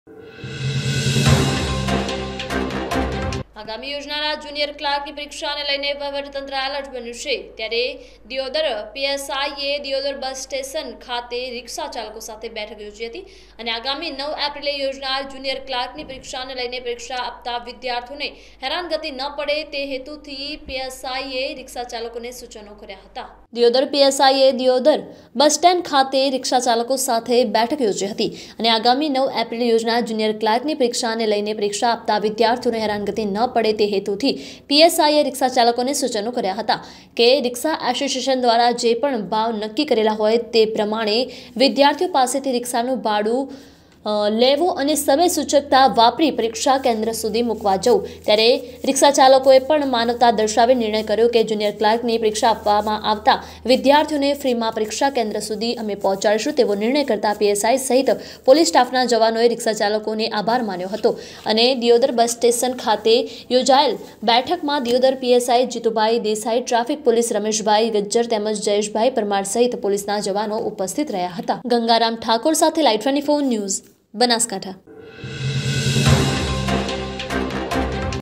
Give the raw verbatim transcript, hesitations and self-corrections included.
આગામી યોજનારા જુનિયર ક્લાર્કની પરીક્ષાને લઈને વહીવટીતંત્ર એલર્ટ બન્યું છે। ત્યારે દિયોદર પીએસઆઈએ દિયોદર બસ સ્ટેશન ખાતે રિક્ષા ચાલકો સાથે બેઠક યોજી હતી અને આગામી નવ એપ્રિલે યોજનાર જુનિયર ક્લાર્કની પરીક્ષાને લઈને પરીક્ષા આપતા વિદ્યાર્થીઓને હેરાનગતિ ન પડે તે હેતુથી પીએસઆઈએ રિક્ષા ચાલકોને સૂચનો કર્યા હતા। દિયોદર પીએસઆઈએ દિયોદર બસ સ્ટેન્ડ ખાતે રિક્ષા ચાલકો સાથે બેઠક યોજી હતી અને આગામી નવ એપ્રિલે યોજનાર જુનિયર ક્લાર્કની પરીક્ષાને લઈને પરીક્ષા આપતા વિદ્યાર્થીઓને હેરાનગતિ ન પડે તે હેતુથી પીએસઆઈએ રિક્ષા ચાલકોને સૂચનો કર્યા હતા કે રિક્ષા એસોસિએશન દ્વારા જે પણ ભાવ નક્કી કરેલા હોય તે પ્રમાણે વિદ્યાર્થીઓ પાસેથી રિક્ષાનું ભાડું લેવો અને સમય સૂચકતા વાપરી પરીક્ષા કેન્દ્ર સુધી મૂકવા જવું। ત્યારે રિક્ષા ચાલકોએ પણ માનવતા દર્શાવી નિર્ણય કર્યો કે જુનિયર ક્લાર્કની પરીક્ષા આપવામાં આવતા વિદ્યાર્થીઓને ફ્રીમાં પરીક્ષા કેન્દ્ર સુધી અમે પહોંચાડીશું તેવો નિર્ણય કરતા પીએસઆઈ સહિત પોલીસ સ્ટાફના જવાનોએ રિક્ષા ચાલકોને આભાર માન્યો હતો અને દિયોદર બસ સ્ટેશન ખાતે યોજાયેલ બેઠકમાં Deodar PSI Jitubhai Desai, traffic police Rameshbhai Gajjar તેમજ જયેશભાઈ પરમાર સહિત પોલીસના જવાનો ઉપસ્થિત રહ્યા હતા। ગંગારામ ઠાકોર સાથે light twenty four news, Banaskantha.